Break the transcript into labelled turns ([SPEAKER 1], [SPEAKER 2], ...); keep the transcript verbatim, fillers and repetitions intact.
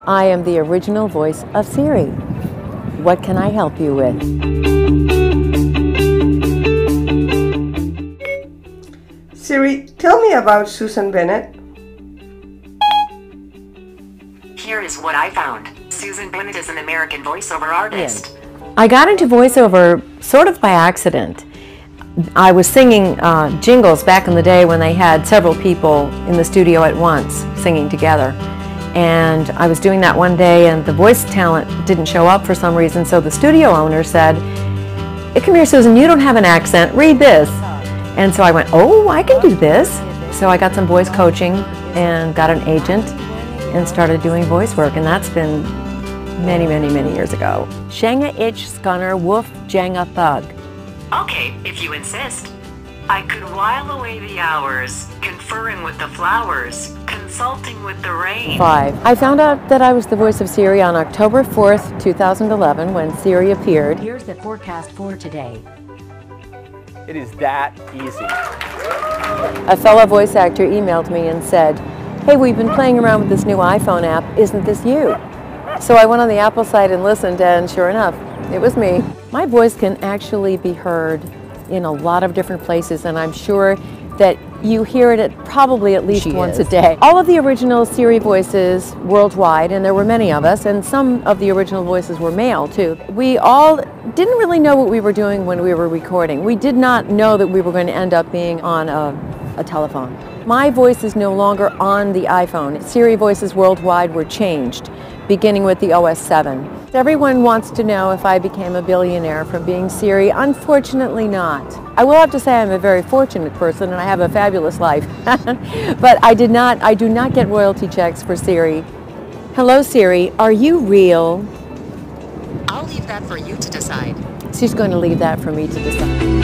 [SPEAKER 1] I am the original voice of Siri. What can I help you with?
[SPEAKER 2] Siri, tell me about Susan Bennett.
[SPEAKER 3] Here is what I found. Susan Bennett is an American voiceover artist.
[SPEAKER 1] I got into voiceover sort of by accident. I was singing uh, jingles back in the day when they had several people in the studio at once singing together. And I was doing that one day and the voice talent didn't show up for some reason, so the studio owner said, "Hey, come here, Susan, you don't have an accent, read this." And so I went, "Oh, I can do this." So I got some voice coaching and got an agent and started doing voice work, and that's been many, many, many years ago. Shanga ich skunner woof janga thug.
[SPEAKER 3] Okay, if you insist. I could while away the hours, conferring with the flowers, consulting with the rain.
[SPEAKER 1] Five. I found out that I was the voice of Siri on October fourth, two thousand eleven, when Siri appeared.
[SPEAKER 4] Here's the forecast for today.
[SPEAKER 5] It is that easy.
[SPEAKER 1] A fellow voice actor emailed me and said, "Hey, we've been playing around with this new iPhone app. Isn't this you?" So I went on the Apple site and listened, and sure enough, it was me. My voice can actually be heard in a lot of different places, and I'm sure that you hear it at probably at least
[SPEAKER 4] She
[SPEAKER 1] once
[SPEAKER 4] is.
[SPEAKER 1] a day. All of the original Siri voices worldwide, and there were many of us, and some of the original voices were male too. We all didn't really know what we were doing when we were recording. We did not know that we were going to end up being on a, a telephone. My voice is no longer on the iPhone. Siri voices worldwide were changed, beginning with the O S seven. Everyone wants to know if I became a billionaire from being Siri. Unfortunately not. I will have to say I'm a very fortunate person and I have a fabulous life. But I did not, I do not get royalty checks for Siri. Hello Siri, are you real?
[SPEAKER 4] I'll leave that for you to decide.
[SPEAKER 1] She's going to leave that for me to decide.